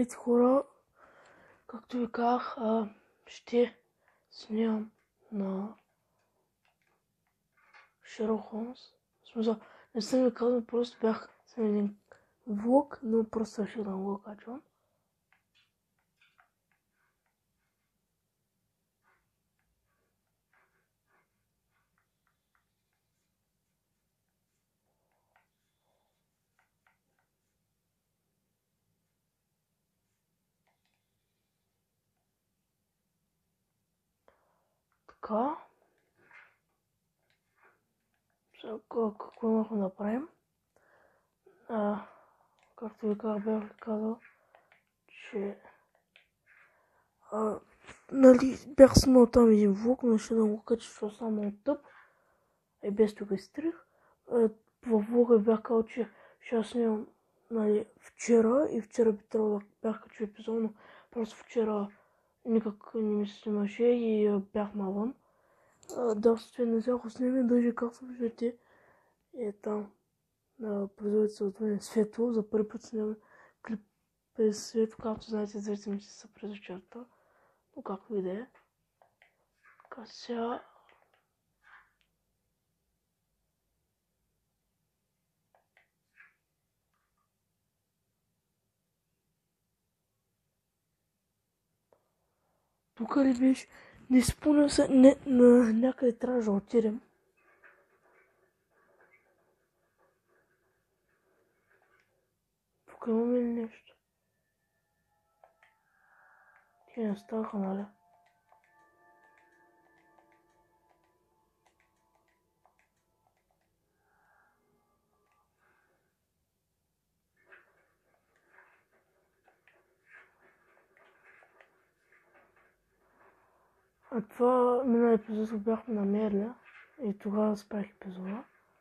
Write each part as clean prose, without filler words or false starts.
Здравейте хора, както ви казах, ще снимам на Шерлок Холмс. В смисъл, не съм ви казал, просто бях с един влог, но просто реших да го качвам. Така, сега какво имахме да правим? Както ви казах, бях казал, че нали, бях снимал там един влог, но ще да го кача, защото само от тъп. И без тук изтрих. Във влога бях казал, че ще снимам вчера и вчера би трябвало да бях качил епизод, но просто вчера никак не ми се снимаше и бях навън. Доста не взех снимам, даже както виждате е там на производителите отвън светло. За първи път снимам клип без светло, както знаете, зрителите ми се през вечерта. Но както и да е. Така сега тук ли беше? Не спомням се, някъде трябваше да отидем. Тук имаме ли нещо? Те не ставаха, нали? А това миналия епизод бяхме намерили и тогава спрях епизода.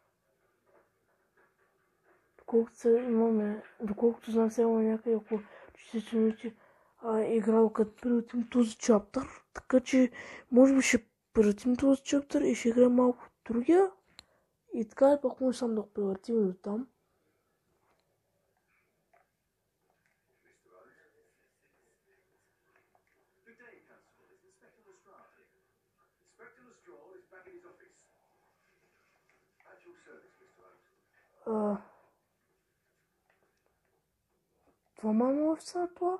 Доколкото знам, сега има някъде около 40 минути играло като превратим този чаптър. Така че може би ще превратим този чаптър и ще играем малко другия. И така пък може сам да го превратим до там. Това мамо офиса това?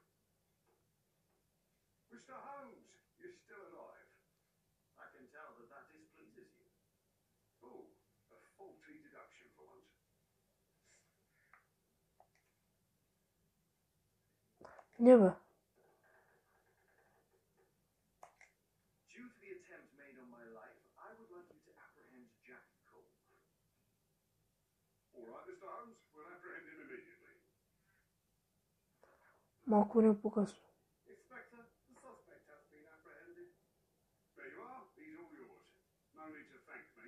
Mr. Holmes, you're still alive. I can tell that displeases you. Oh, a faulty deduction for once. Не бе. Due to the attempt made on my life, I would like you to apprehend Jack Cole. All right, Mr. Holmes, we'll apprehend him immediately. Малко не по-късно. Inspector, the suspect has been apprehended. There you are. He's all yours. No need to thank me.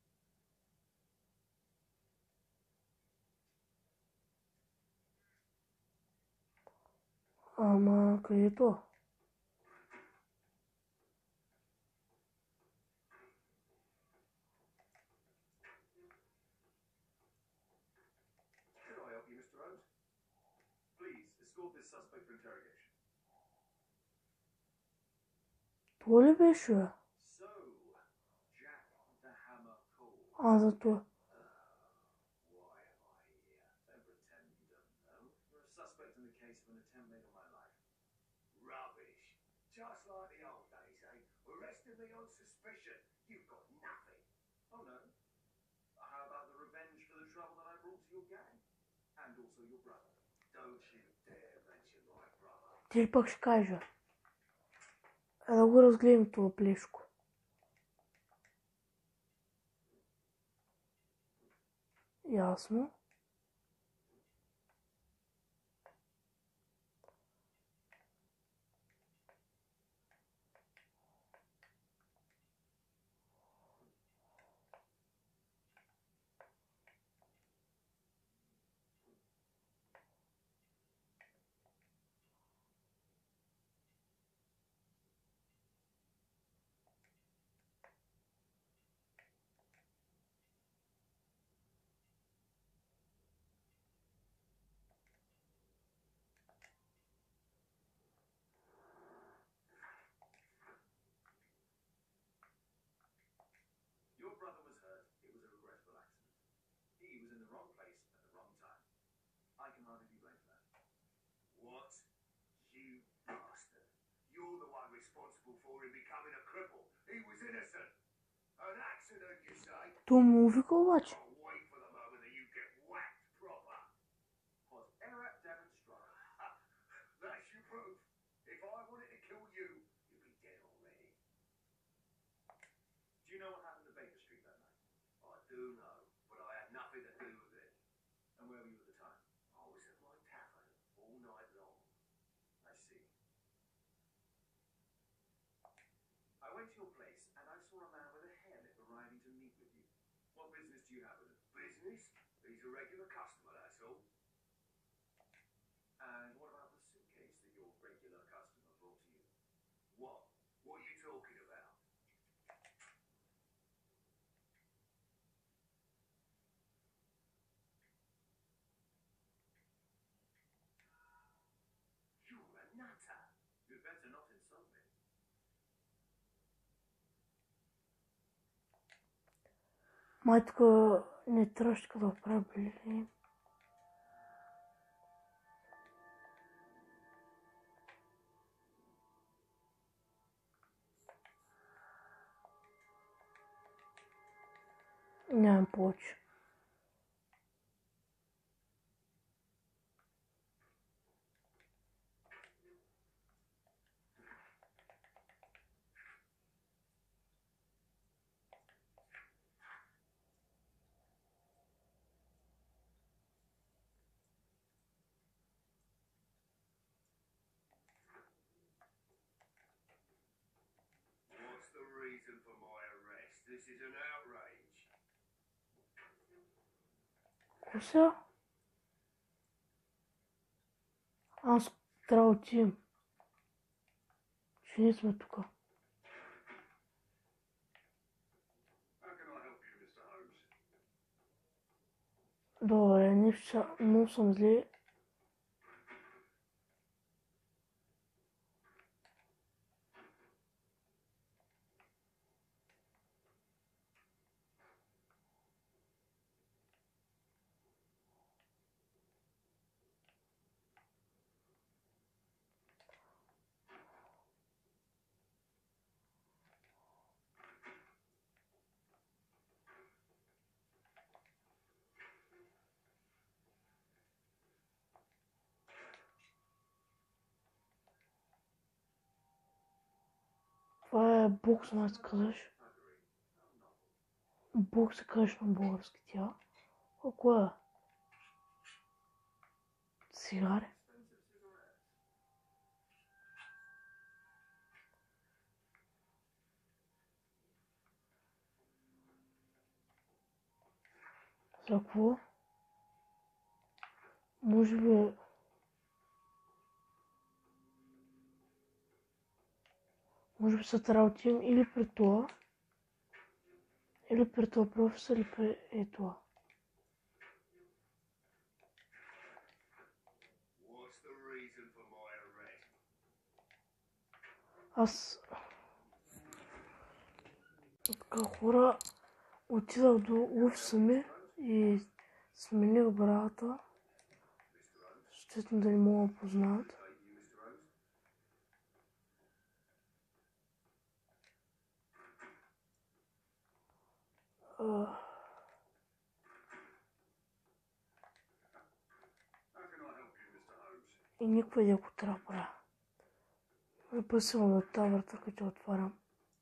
Ама къде е то? Can I help you, Mr. Holmes? Please, escort this suspect for interrogation. Това ли беше? Бе? So, Jack the Hammer Cole. За това. Why am I here? Don't pretend you don't know. You're a suspect in the case of an attempt made on my life. Rubbish. Just like the old days, eh? Arrested me on suspicion. You've got nothing. Oh no. How about the revenge for the trouble that I brought to your gang? And also your brother. Don't you dare mention my brother. Ти пък ще кажа. Да го разгледам това плешко. Ясно. wrong place at the wrong time. I can hardly be blamed for that. What? You bastard. You're the one responsible for him becoming a cripple. He was innocent. An accident, you say? То му вика обаче. I'll wait for the moment that you get whacked proper. Was error demonstrated. That's your proof. If I wanted to kill you, you'd be dead already. Do you know what happened to Baker Street that night? I do know, but I had nothing to do with it. And where were you at the time? I was at my tavern all night long. I see. I went to your place and I saw a man with a hairnet arriving to meet with you. What business do you have with him? Business? He's a regular customer, that's all. And what about the suitcase that your regular customer brought to you? What? What are you talking about? You're a nutter. You'd better not insult me. Май тук не трябваше да го правя, били. Нямам повече. What's the reason for my arrest? This is an outrage. Кося? Аз трябва да отидем. Че ние сме тук. How can I help you, Mr. Holmes? Добре, много съм зле. Това е бокс, май се казваш. Бокс се казваш на български тя. Какво е? Цигари? За какво? Може би... Може би се трябва да отидем или при това професор, или при това. What's the reason for my arrest? Аз... Така хора, отидах до офиса ми и смених брадата. Щетно да не мога да познаят. И никаква идея, ако трябва да правя. Напъсвам от тази врата, като отварям.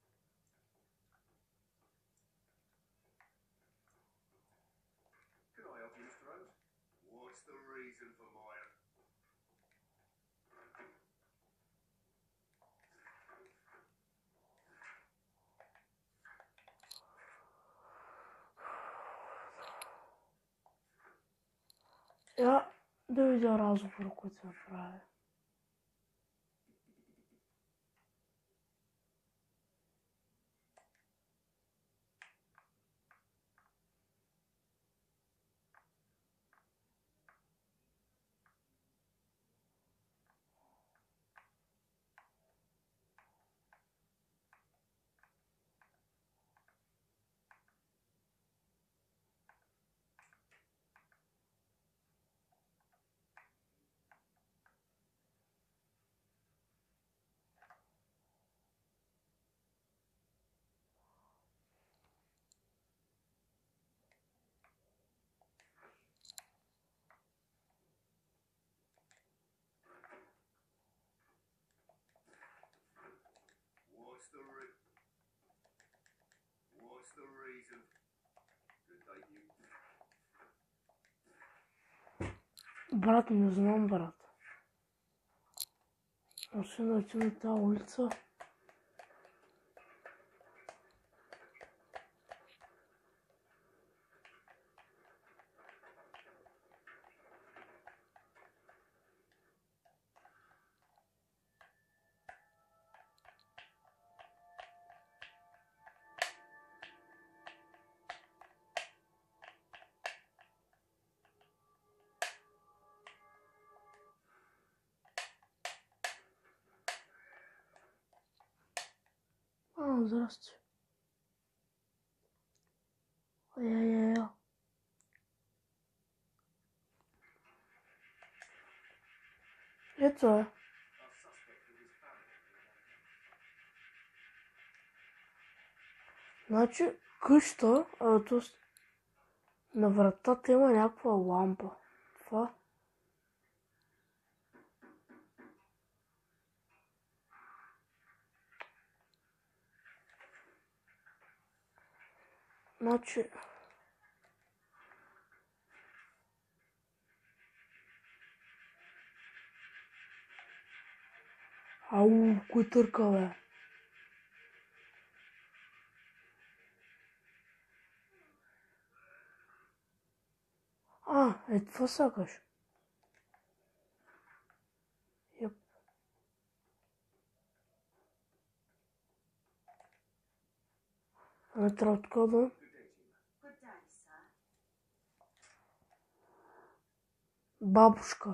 What's the reason for my... Я да видя разговор, който се направи. Брат, не знам, брат. Освен да отидем на тази улица. Здрасти. Я. Ето е. Значи, къща, т.е. на вратата има някаква лампа. Това. Значи... Ау, кой търка, бе? Това сакаш. Йеп. Не трябва така да... Бабушка.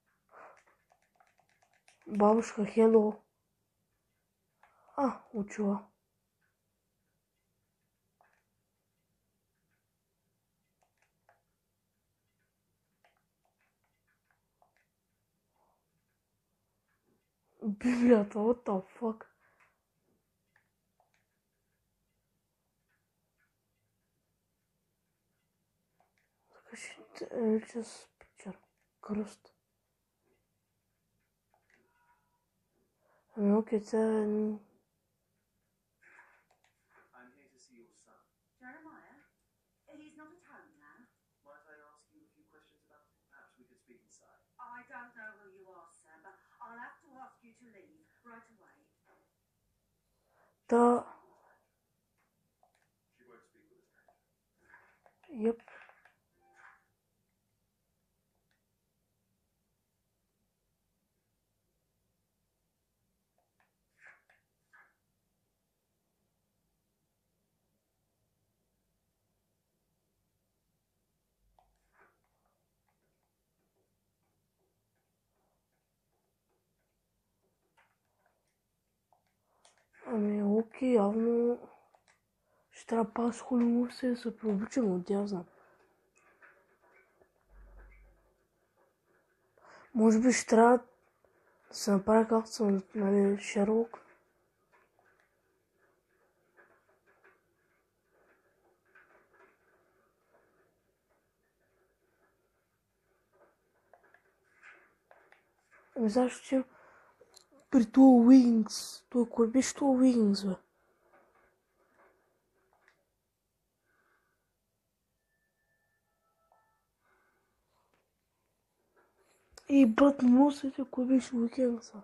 Бабушка, хело. Учила. Библията, what the fuck? Just picture. Кръст. Окей, це... I'm here to see your son. Jeremiah? He's not at home now. Might I ask you a few questions about him? Perhaps we could speak inside. I don't know who you are, sir, but I'll have to ask you to leave right away. Та... She won't speak with a stranger. Yep. Окей, явно ще трябва по-скоро му се приобичам от тя, знам. Може би ще трябва да се направя както съм, нали, Шерлок. Защо че при това Wings, той кой беше това Wings, бе? И брат, носите, кой беше Уикенса?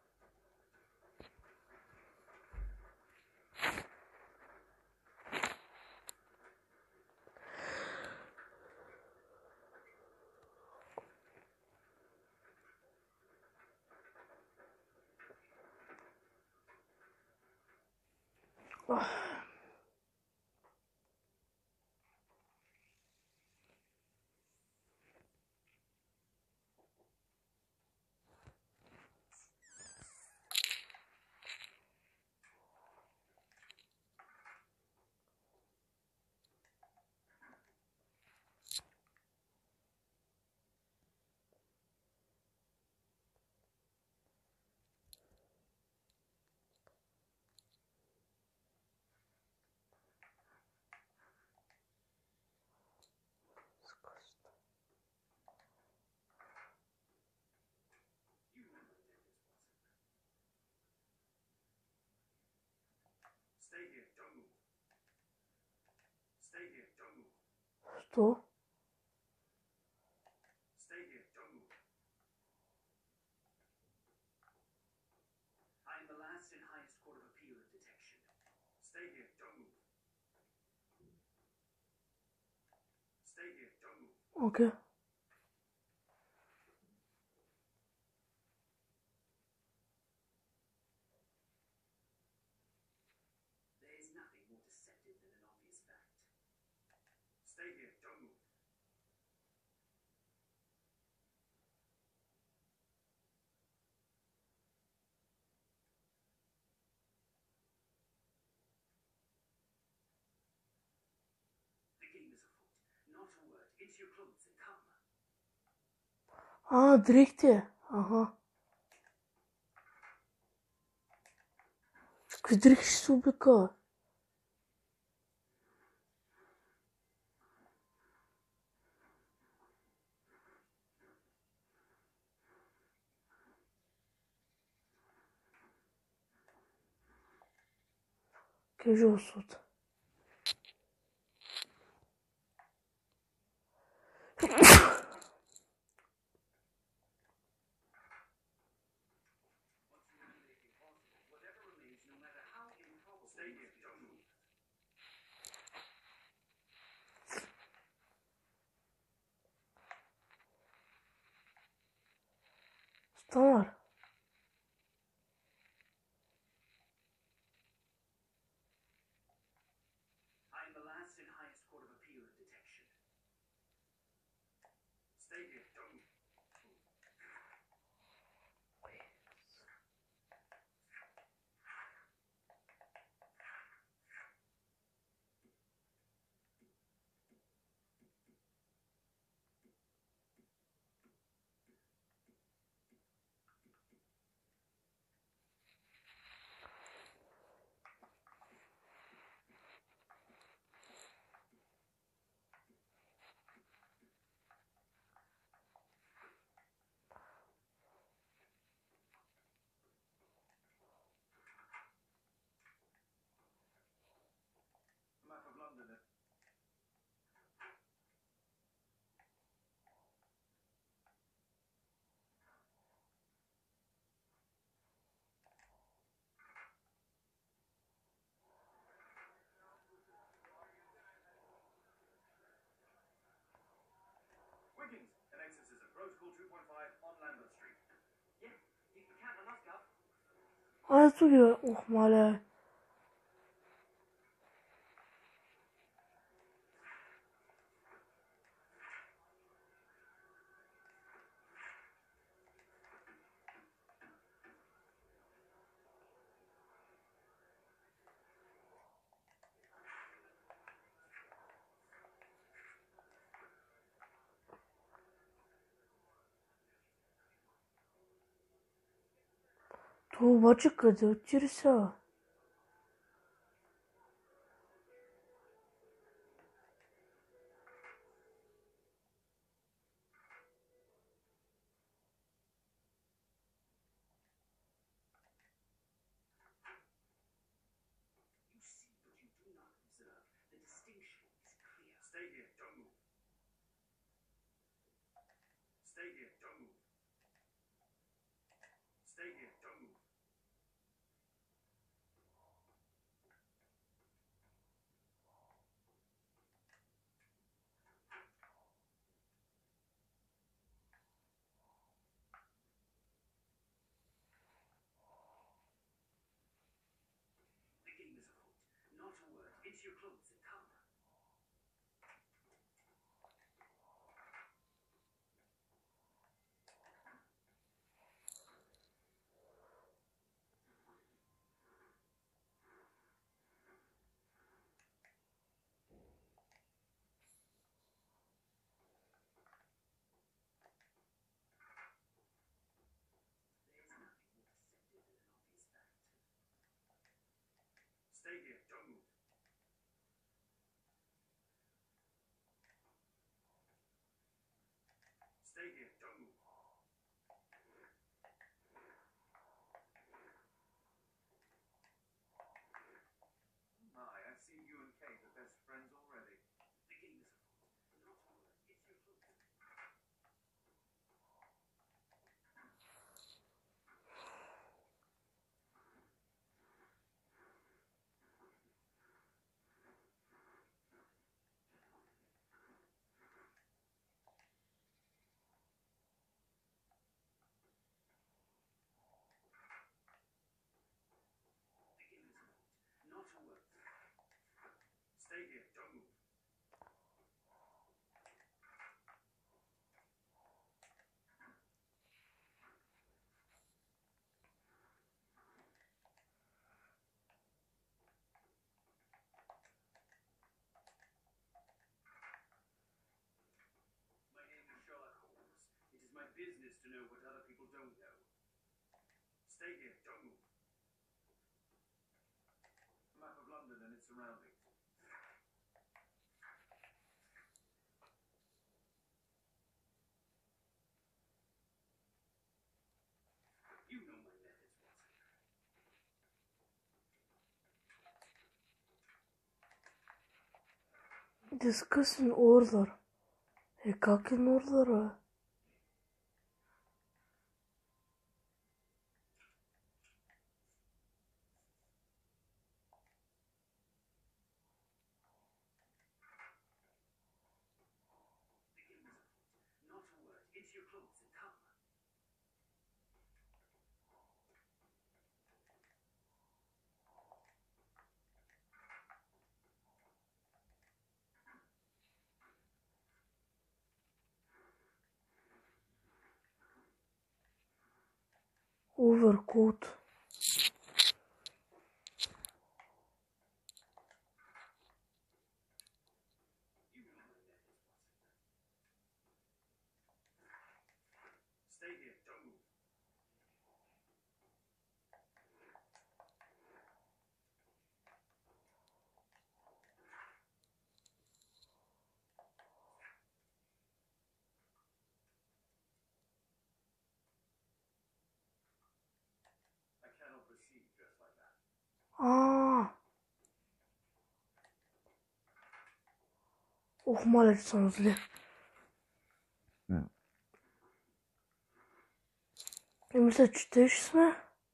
Stay here, don't move. Stay here, don't move. Что? Stay here, don't move. last and highest court of appeal and detection. Stay here, don't move. Stay here, don't move. Okay. There is nothing more deceptive than an obvious fact. Stay here, don't move. The game is afoot. Not a word. Into your clothes and come. Direkt ya. Aha. Direkt Respublika. Casual suit. Whatever remains, no matter how improbable. Stay here, don't move. Star. I am the last and highest court of appeal and detection. Stay here, don't move. Map of London. Wiggins, an exorcism. Protocol 2.5 on Lambeth Street. Yeah, you can count on us, Gov. Alles zugehört. Och, mal. Tuğbacık kızı uçursa. You see, but you do not observe. The distinction is clear. Stay here, don't move. Stay here, don't move. Stay here, don't move. The game is afoot. Not a word. Into your clothes and come. There is nothing more deceptive than an obvious fact. Stay here, don't move. know what other people don't know. Stay here, don't move. Map of London and its surroundings. You know my methods, Watson. Discuss an order. Как in order? Not a word. Into your clothes and come. Overcoat. You know my methods, Watson. Stay here, don't move. I cannot proceed just like that. Ох, моля, че съм зле. И мисля, че те ще сме. I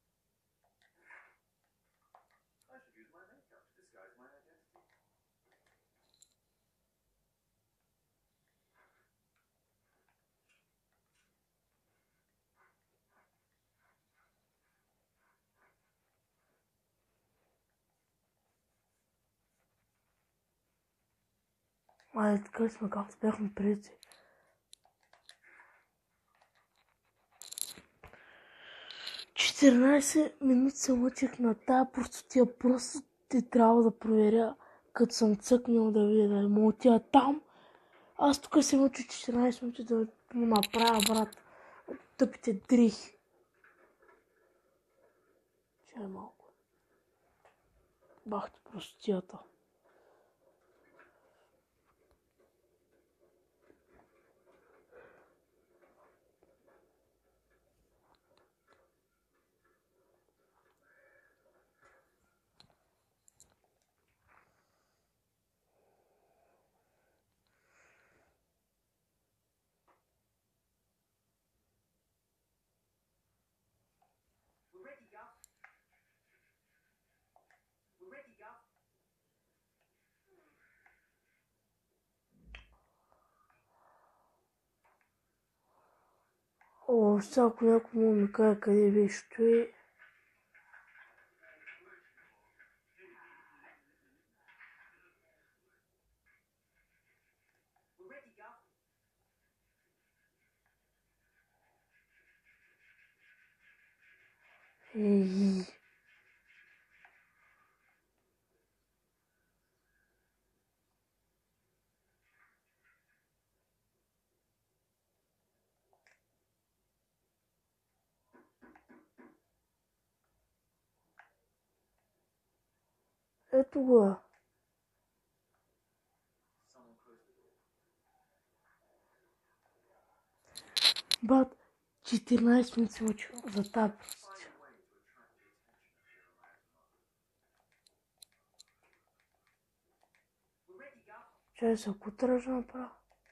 should use my makeup to disguise my identity. Айде, така сме, както бяхме преди. Четиринайсет минути се мъчих на тая простотия. Просто ти трябва да проверя, като съм цъкнал да видя да му отида там. Аз тук се мъча 14 минути да му направя, брат, тъпите дрихи. Чай малко. Бах ти простотията. We're ready, Guff. We're ready, Guff. О, всяко някой му ми каже къде вещето е. We're ready, Guff. Ей. Ето го е. Someone close the door. Брат, 14 минути се мъчих за тази простотия. Find a way to attract the attention of Jeremiah's mother. We're ready, Guff. Чай се кутра ще направя.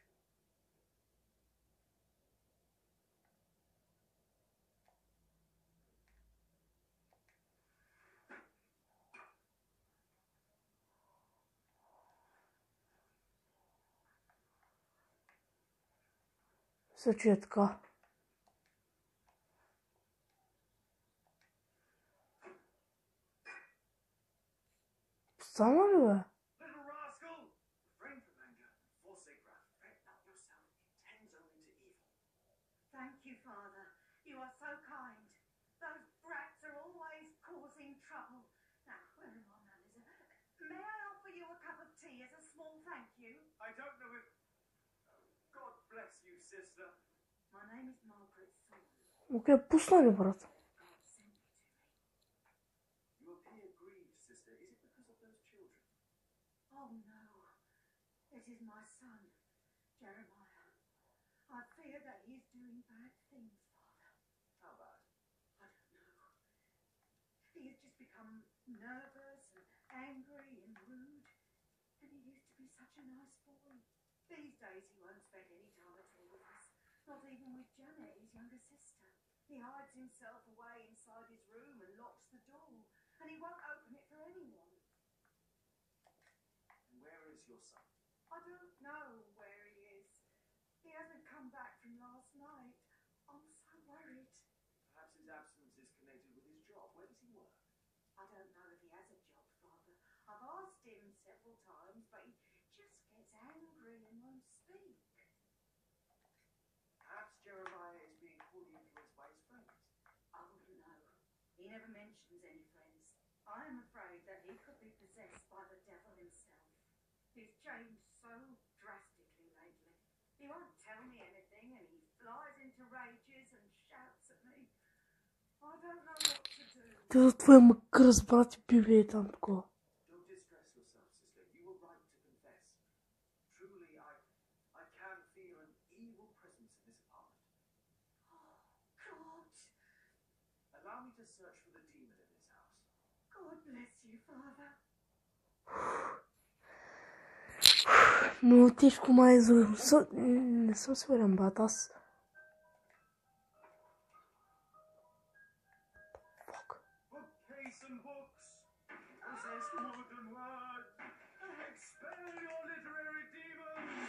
Мисля, че е така. Стана ли бе? Little rascal! Refrain from anger and forsake wrath. Fret not yourself. It tends only to evil. Thank you, Father. You are so kind. Those brats are always causing trouble. Now, where are my manners? May I offer you a cup of tea as a small thank you? I don't know if... God bless you, sister. My name is Margaret Saunders. Окей, пусна ли, брат? You appear grieved, sister. Is it because of those children? Oh no, it is my son, Jeremiah. I fear that he is doing bad things, Father. How bad? I don't know. He has just become nervous and angry and rude. And he used to be such a nice boy. These days he won't spend any time at all with us. Not even with Janet, his younger sister. He hides himself away inside his room and locks the door. And he won't open it for anyone. And where is your son? I don't know where he is. He hasn't come back from last night. I'm so worried. Perhaps his absence is connected with his job. Where does he work? I don't know if he has a job, Father. I've asked him several times, but he just gets angry and won't speak. Perhaps Jeremiah is being poorly influenced by his friends. I wouldn't know. He never mentions any friends. I am afraid that he could be possessed by the devil himself. He's changed so drastically lately. He won't tell me anything and he flies into rages and shouts at me. I don't know what to do. Ти за твоя макър с брат и Библия и там такова. Don't distress yourself, sister. You were right to confess. Truly, I can feel an evil presence in this apartment. Oh, God. Allow me to search for the demon in this house. God bless you, Father. Но тежко май за... Не съм сигурен, брат, аз... Bookcase and books, possess wood and word, expel your literary demons.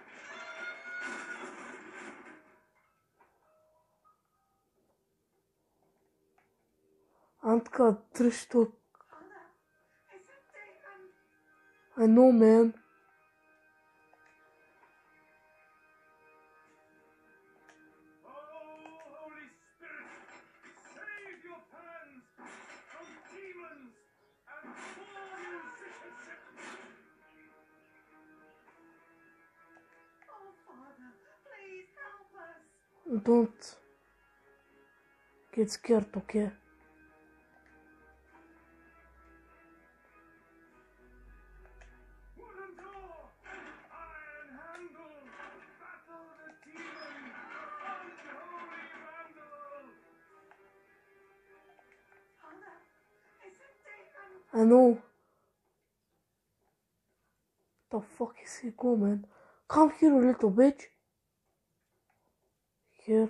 Антка, тръщо... Father, it's a demon. I know, man. Oh, Holy Spirit, save your fans from demons and poor musicianship. Oh, Father, please help us. Don't get scared, okay? Wooden door, iron handle, battle the demon, unholy vandal. Father, it's a demon. I know. The fuck is he going, man? Come here, you little bitch. Here.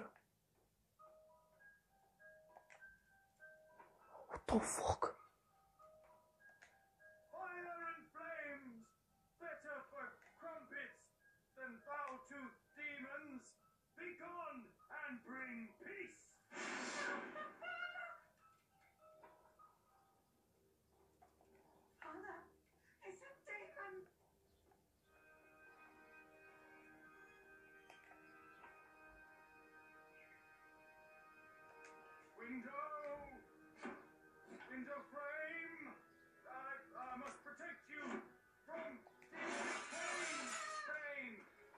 What the fuck? Fire and flames, better for crumpets than bow to demons. Begone and bring peace. Father, it's a demon. Window frame, I must protect you from demonic pain.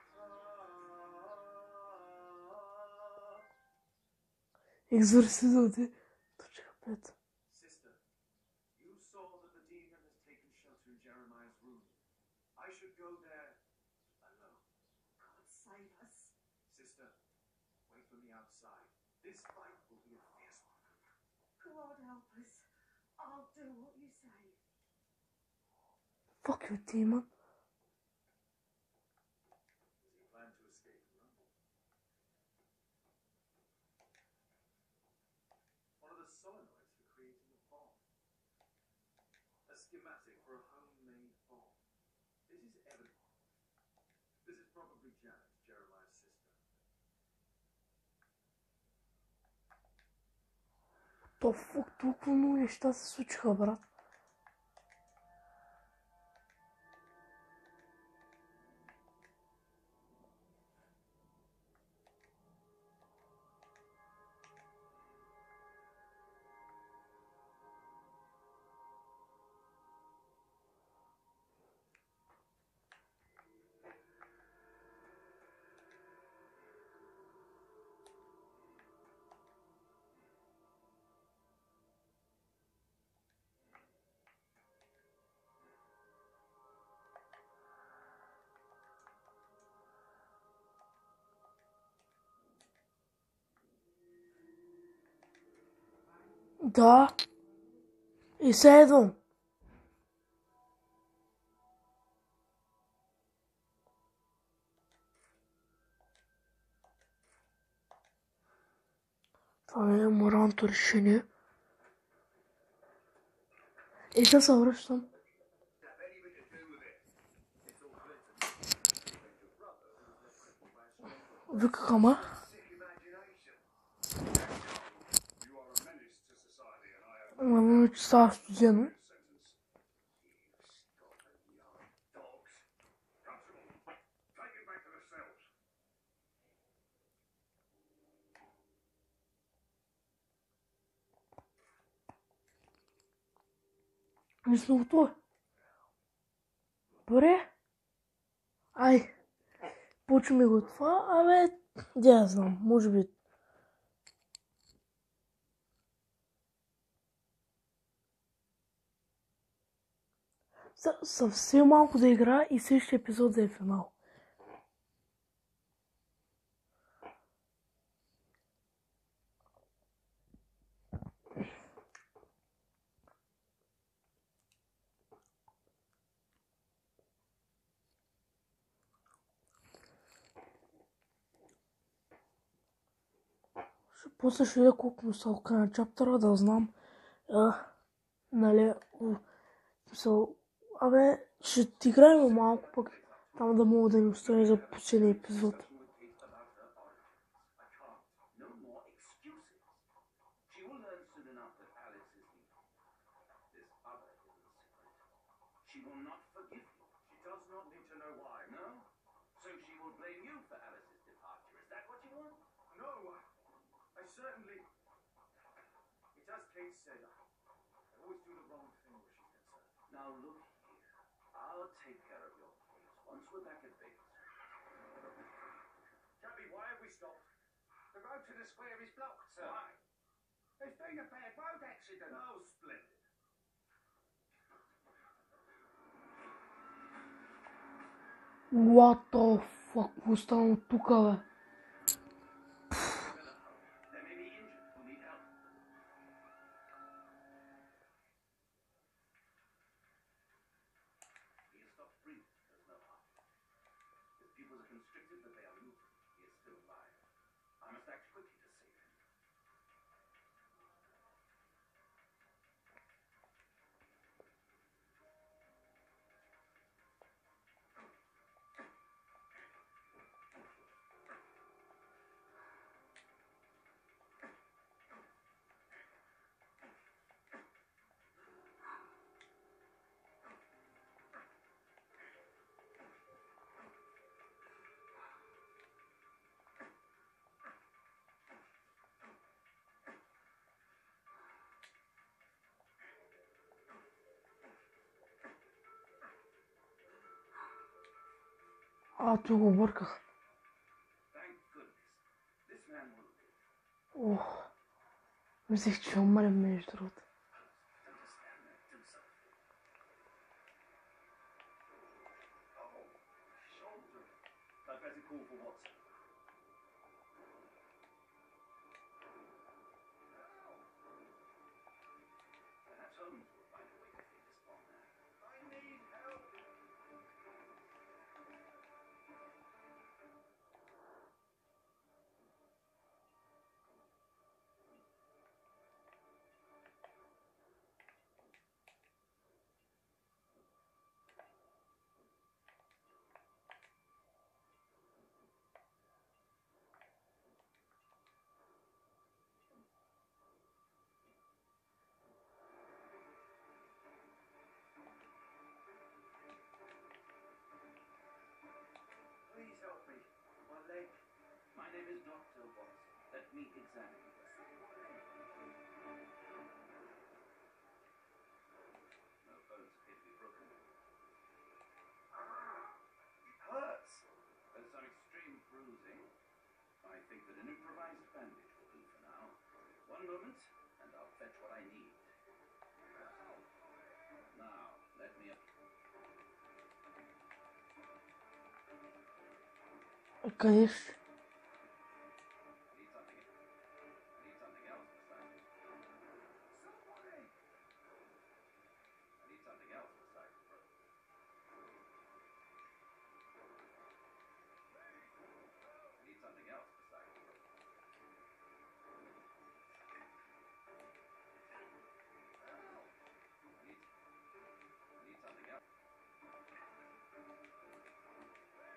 Exorcism, dude. Sister, you saw that the demon has taken shelter in Jeremiah's room. I should go there alone. God save us. Sister, wait for me outside. This fight will be a fierce one. God help us. I'll do what you say. Fuck you, demon. Does he plan to escape and run? One of the solenoids for creating a bomb. A schematic for a homemade bomb. This is evident. This is probably Janet, Jeremiah's sister. The fuck, толкова много неща се случиха, брат. Да. И седом. Това е моралното решение. И сега се връщам. Викаха ме. Ама че става студено. Не сме готови. Добре. Ай. Почваме го това. Абе, я знам. Може би. Съвсем малко да игра и следващия епизод да е финал. После ще видя колко му са на чаптера, да знам. Нали, абе, ще играем малко пък, там да мога да ни остане за последния епизод. Certainly, it's as Kate said, I always do the wrong thing where she's concerned. Now look here, I'll take care of your case once we're back at base. Cabby, why have we stopped? The road to the square is blocked, sir. Why? There's been a bad road accident. Oh, splendid. What the fuck, какво стана от тук, бе? Тук го бърках. Мислех, че умрем между другото. My name is Dr. Watson. Let me examine you. No bones appear to be broken. It hurts. There's some extreme bruising. I think that an improvised bandage will do for now. One moment, and I'll fetch what I need. Now, let me... Къде?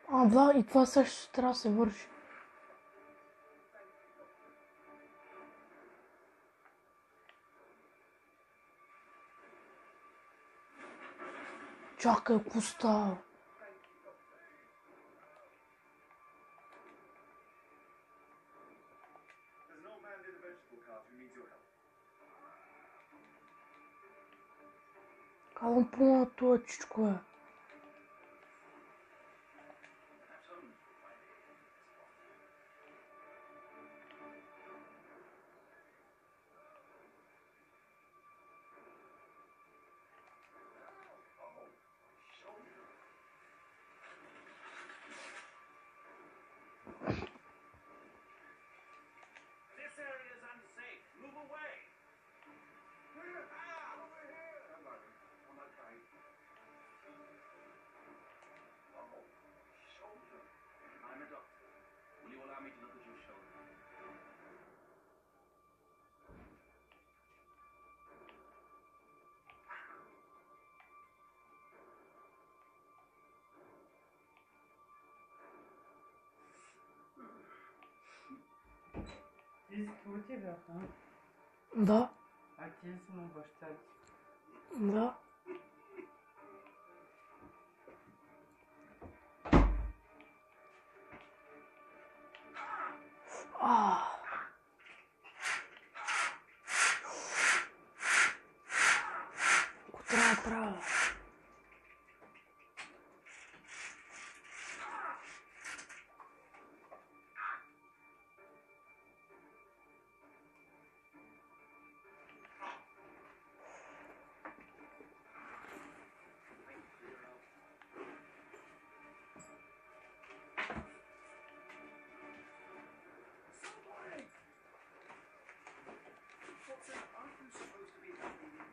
Да, и това също трябва да се върши. Чакай, какво става? There's an old man near the vegetable cart who needs your help. Калам по-на това чичко е. Perhaps Holmes will find it in this spot. Oh, shoulder. This area is unsafe. Move away. Over here. Hello. I'm okay. Oh, shoulder. I'm a doctor. Will you allow me to look at your shoulder? Ти какво ти бяха? Да, А ти си му баща ти. да. Какво трябва да правя? Somebody! Watson, aren't you supposed to be helping me?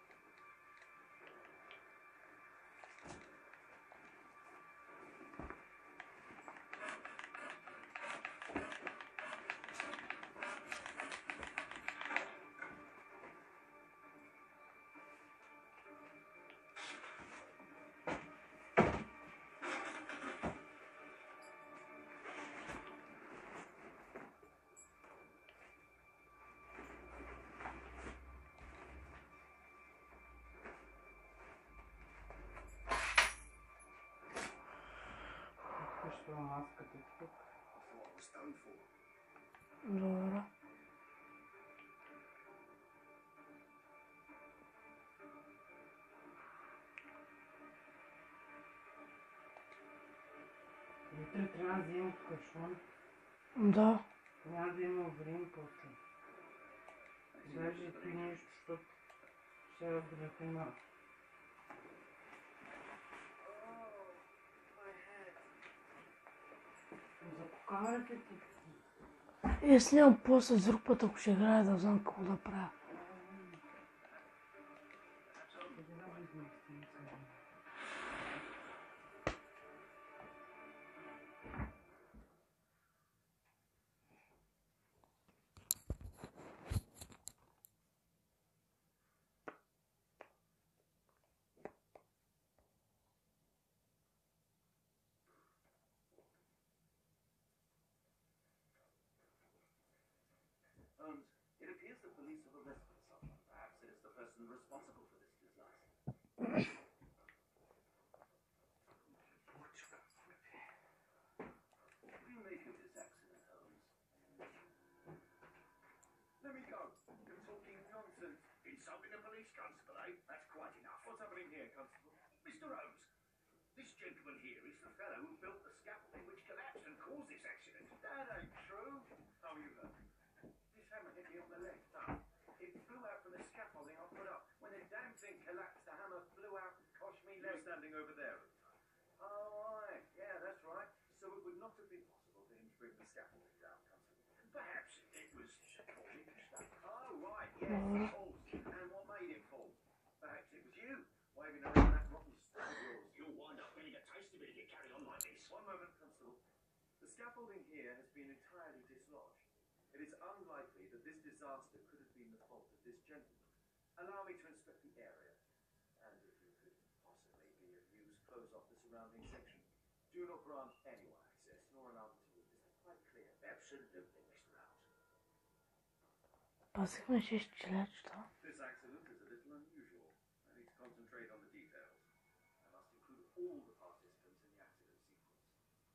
Защо маската тук? I thought I was done for. Добре. Утре трябва да вземем кашон. Да. Няма да има време после. Даже и ти нещо, защото ще я грехина. За покамерата ти. Снимам после с друг път, ако ще играя, да знам какво да правя. Къде да видим с тези сега? Holmes, it appears the police have arrested someone. Perhaps it is the person responsible for this disaster. What do you make of this accident, Holmes? Let me go. You're talking nonsense. Insulting a police constable, eh? That's quite enough. What's happening here, Constable? Mr. Holmes, this gentleman here is the fellow who built the scaffolding which collapsed and caused this accident. That ain't true. How you heard? This hammer hit me on the leg. No. It flew out from the scaffolding I put up. When the damn thing collapsed, the hammer flew out and cost me leg. You're standing over there at the time. Oh, aye. Yeah, that's right. So it would not have been possible for him to bring the scaffolding down, Constable. Perhaps it was falling stuck. Oh, right. Yes, it falls. And what made it fall? Perhaps it was you, waving around that rotten stick of yours. You'll wind up getting a taste of it if you carry on like this. One moment, Constable. The scaffolding here has been entirely dislodged. It is unlikely that this disaster could have been the fault of this gentleman. Allow me to inspect the area. And if you could possibly be of use, close off the surrounding section. Do not grant anyone access, nor allow them to move. Is that quite clear? Absolutely, Mr. House. Basicamente este gilete, tá? This accident is a little unusual. I need to concentrate on the details. I must include all the participants in the accident sequence.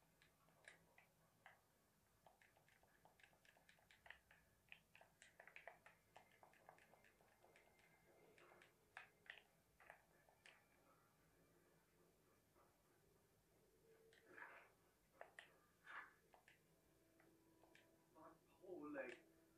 My poor leg.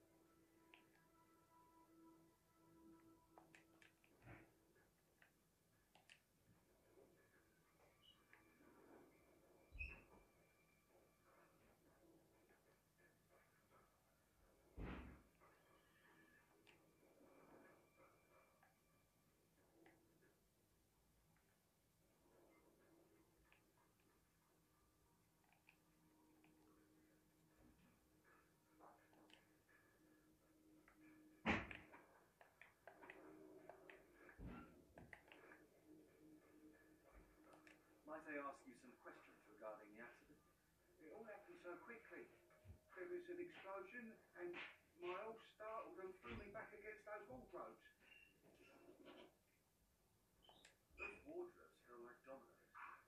Might I ask you some questions regarding the accident? It all happened so quickly. There was an explosion and my horse startled and threw me back against those wardrobes. Those wardrobes feel like dominoes.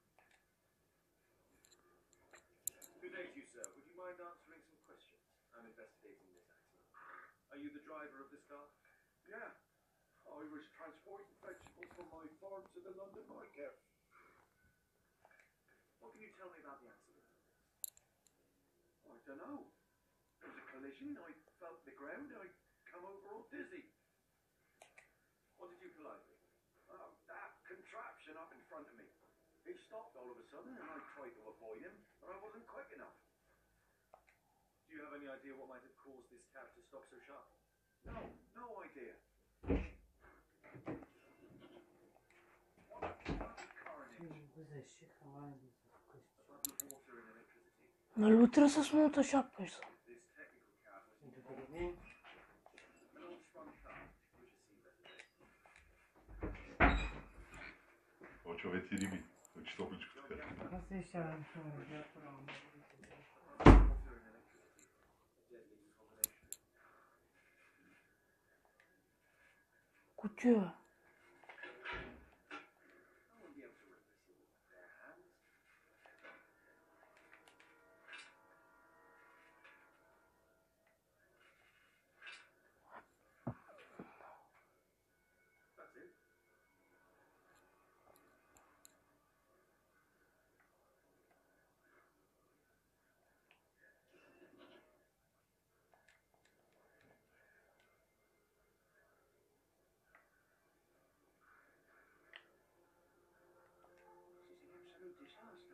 Good day to you, sir. Would you mind answering some questions? I'm investigating this accident. Are you the driver of this car? Yeah, I was transporting vegetables from my farm to the London market. What can you tell me about the accident? I don't know. There was a collision, I felt the ground, I come over all dizzy. What did you collide with? Oh, that contraption up in front of me. He stopped all of a sudden and I tried to avoid him, but I wasn't quick enough. Do you have any idea what might have caused this cab to stop so sharply? No, no idea. What a bloody carnage. Вызащи команду. A button of water and electricity. Но утре се смута шапкаш. This technical cab was Это перемен. an old-sprung car, which has seen better days. O čoveči ribi, hoće topličku Your tkati. gas Nasıl yaşarım şu an? Yapıyorum. water and electricity. A deadly combination. Кучу. I won't be able to replace it with my bare hands. That's it. This is an absolute disaster.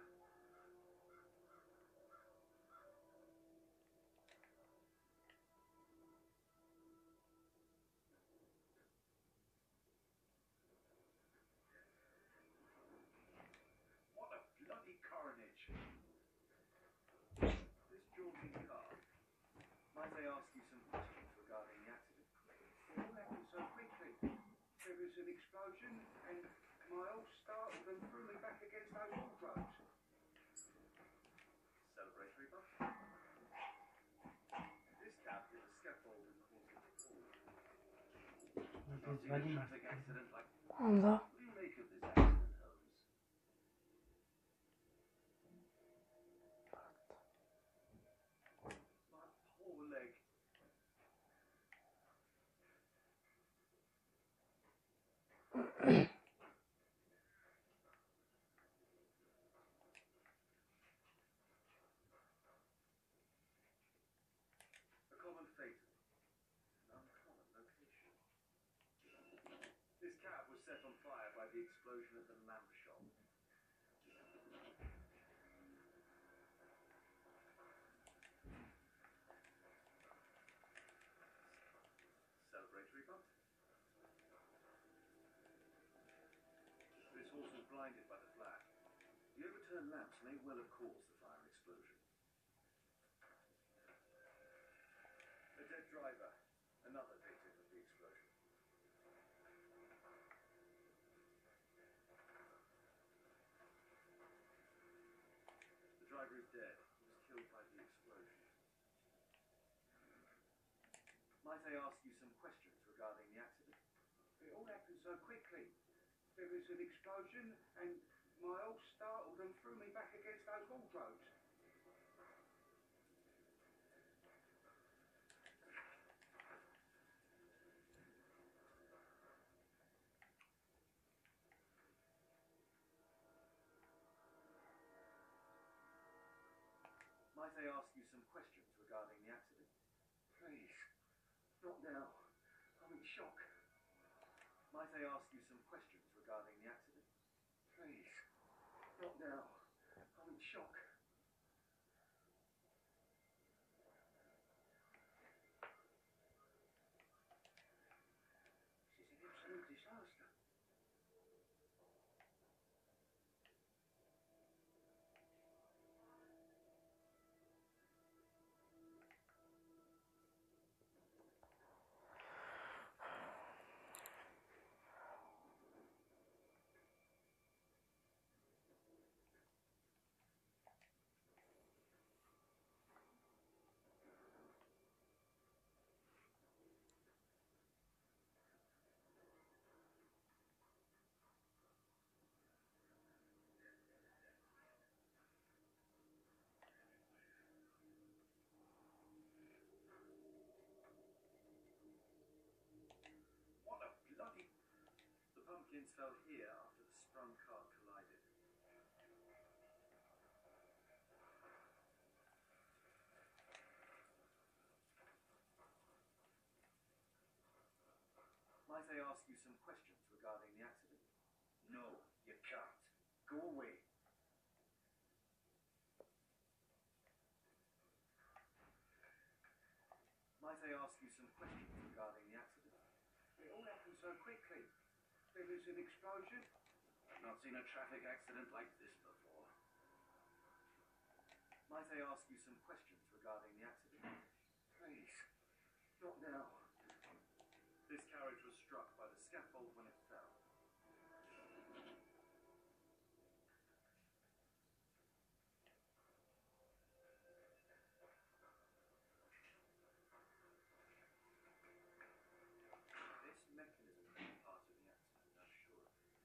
What a bloody carnage. This jaunting car. Might I ask you some questions regarding the accident? It all happened so quickly. There was an explosion and my horse startled and threw me back against those wardrobes. Celebratory buff. This cab hit a scaffold and caused it to fall. Not seen a Вадим. traffic accident like this. Onda. What do you make of this accident, Holmes? My poor leg. A common fate. An uncommon location. This cab was set on fire by the explosion at the lamp shop. Celebratory buff. This horse was blinded by the flash. The overturned lamps may well have caused the fire explosion. A dead driver. Another victim of the explosion. Might I ask you some questions regarding the accident? It all happened so quickly. There was an explosion and Miles startled and threw me back against those wardrobes. Might I ask you some questions regarding the accident? Please, not now. I'm in shock. Might I ask you some questions regarding the accident? Please, not now. I'm in shock. This is an absolute disaster. What a bloody... The pumpkins fell here after the sprung car collided. Might I ask you some questions regarding the accident? No, you can't. Go away. Might I ask you some questions regarding the accident? It all happened so quickly. There was an explosion. I've not seen a traffic accident like this before. Might I ask you some questions regarding the accident? Please, not now. This carriage was struck by the scaffold when it fell. This mechanism is part of the accident, I'm sure of it.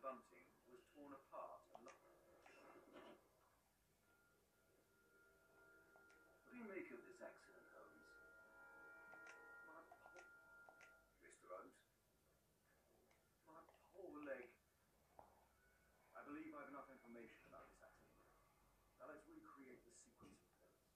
bunting was torn apart and What do you make of this accident, Holmes? Mr. Holmes? My poor leg. I believe I have enough information about this accident. Now let's recreate the sequence of events.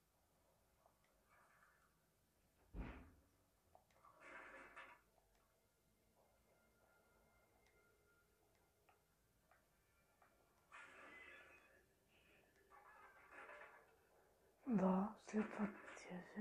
Да, следват тези.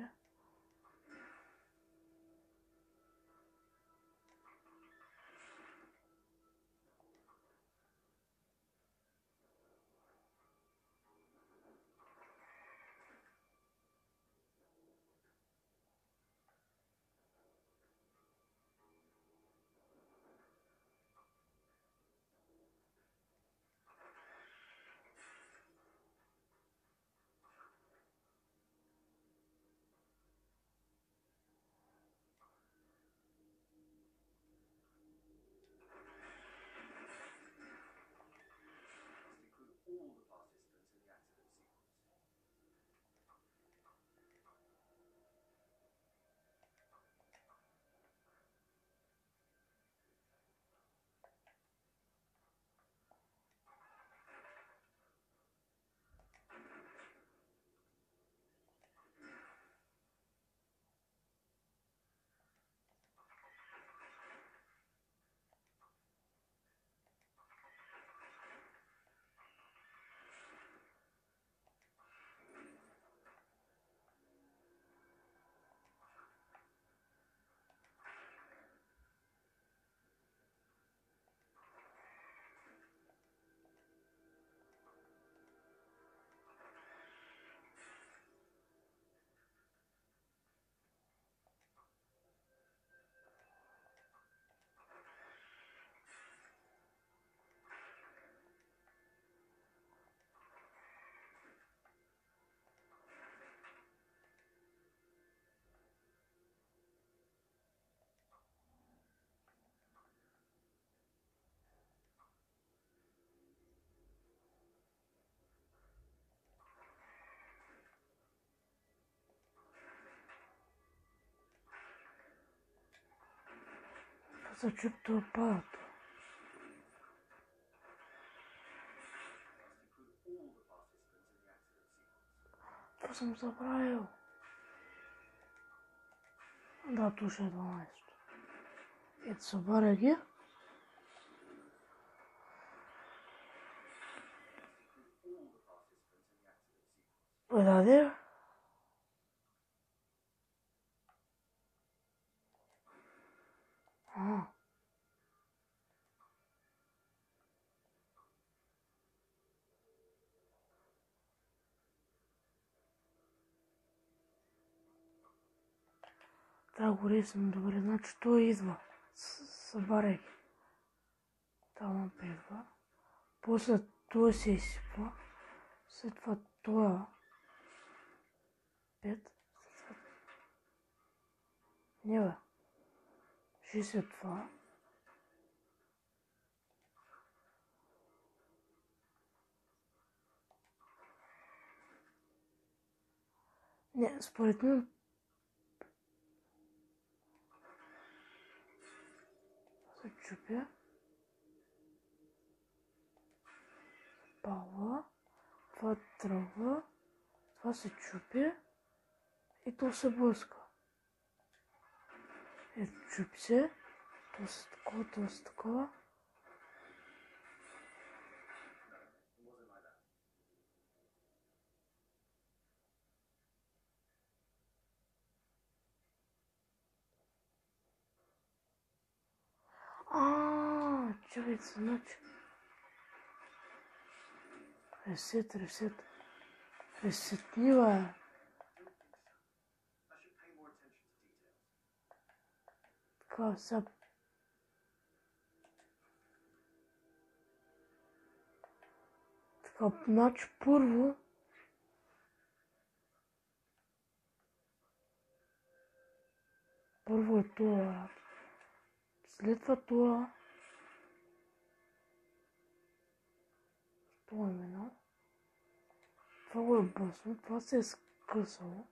All the participants in the accident sequence. Зачупто опад. All the participants in the accident sequence. Това съм забравил. Да, тук ще е 12. Ето събаря ги. Даде. Да, горе съм, добре, значи той идва. Събаря ги. Там идва. После той се изсипва. След това това. 5. Не бе. 62. Не, според мен се чупя. Пала. Това тръгва. Това се чупи. И то се блъска. Ето чупи се. То се такова, то се такова. Чакайте се, значи. Ресет. Ресетнива. Така, сега. Така, значи първо. Първо е това. След това това. Това е минало. Това го е бъсно, това се е скъсало.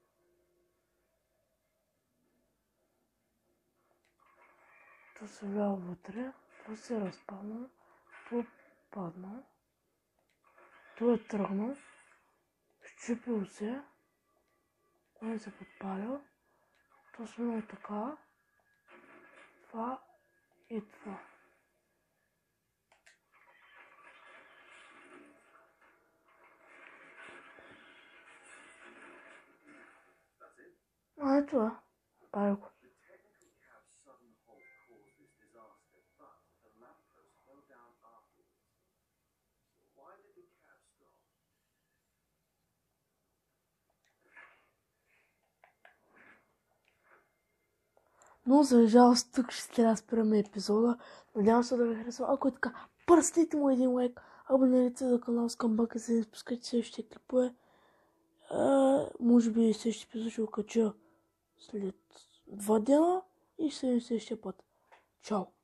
Това се влява вътре, това се е разпаднало, това паднал, това е тръгнал, щупил се, това се подпалил, това се минало така, това и това. А, ето е. Пали го. Но за жалост тук ще трябва да спираме епизода. Надявам се да ви харесва. Ако е така, пръстите му един лайк. Абонирайте се за канал с камбака, за да не спускате следващите клипове. Може би следващия епизод ще го кача след 2 дена и ще се видим следващия път. Чао!